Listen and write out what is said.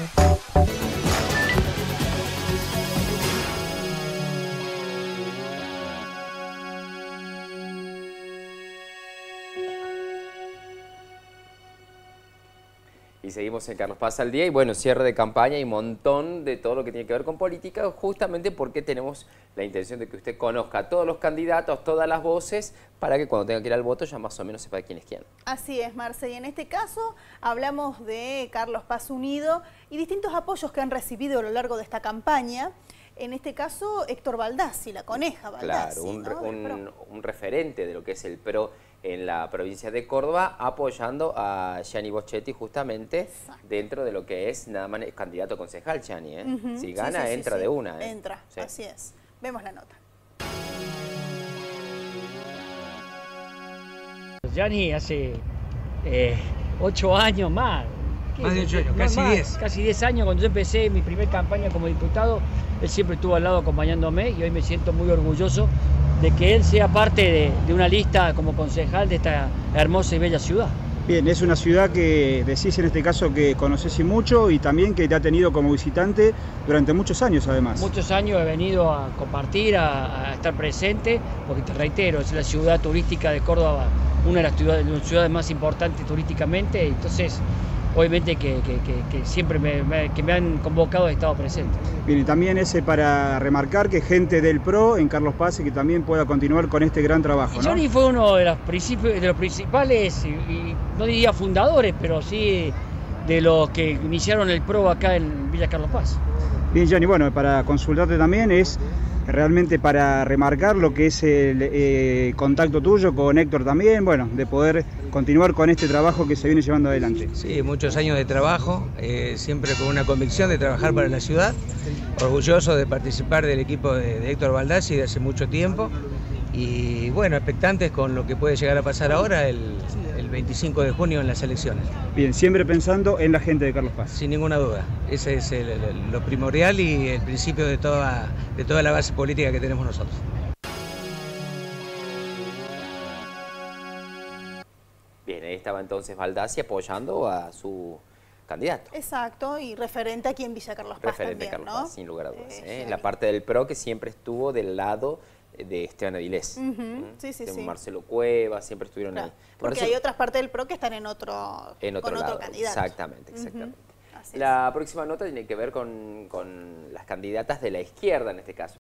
Y seguimos en Carlos Paz al día y bueno, cierre de campaña y montón de todo lo que tiene que ver con política, justamente porque tenemos la intención de que usted conozca a todos los candidatos, todas las voces, para que cuando tenga que ir al voto ya más o menos sepa quién es quién. Así es, Marce, y en este caso hablamos de Carlos Paz Unido y distintos apoyos que han recibido a lo largo de esta campaña. En este caso, Héctor Baldassi, la coneja Baldassi. Claro, ¿no? un referente de lo que es el PRO en la provincia de Córdoba, apoyando a Gianni Boschetti justamente. Exacto. Dentro de lo que es nada más candidato a concejal, Gianni. Si gana, entra de una. Entra, así es. Vemos la nota. Gianni hace 8 años más. Más de 8 años, casi 10. Casi 10 años, cuando yo empecé mi primer campaña como diputado, él siempre estuvo al lado acompañándome y hoy me siento muy orgulloso de que él sea parte de una lista como concejal de esta hermosa y bella ciudad. Bien, es una ciudad que decís en este caso que conoces y mucho y también que te ha tenido como visitante durante muchos años además. Muchos años he venido a compartir, a estar presente, porque te reitero, es la ciudad turística de Córdoba, una de las ciudades más importantes turísticamente, entonces obviamente que siempre que me han convocado he estado presente. Bien, y también ese para remarcar que gente del PRO en Carlos Paz y que también pueda continuar con este gran trabajo, ¿no? Gianni fue uno de los principales, y no diría fundadores, pero sí de los que iniciaron el PRO acá en Villa Carlos Paz. Bien, Gianni, bueno, para consultarte también es realmente para remarcar lo que es el contacto tuyo con Héctor también, bueno, de poder continuar con este trabajo que se viene llevando adelante. Sí, muchos años de trabajo, siempre con una convicción de trabajar para la ciudad, orgulloso de participar del equipo de Héctor Baldassi de hace mucho tiempo y bueno, expectantes con lo que puede llegar a pasar ahora el 25 de junio en las elecciones. Bien, siempre pensando en la gente de Carlos Paz. Sin ninguna duda, ese es lo primordial y el principio de toda la base política que tenemos nosotros. Bien, ahí estaba entonces Baldassi apoyando a su candidato. Exacto, y referente aquí en Villa Carlos Paz referente también, Carlos Paz, sin lugar a dudas. La parte del PRO que siempre estuvo del lado de Esteban Avilés. Sí. Marcelo Cueva, siempre estuvieron ahí. Porque hay otras partes del PRO que están con otro candidato. Exactamente. La próxima nota tiene que ver con las candidatas de la izquierda en este caso.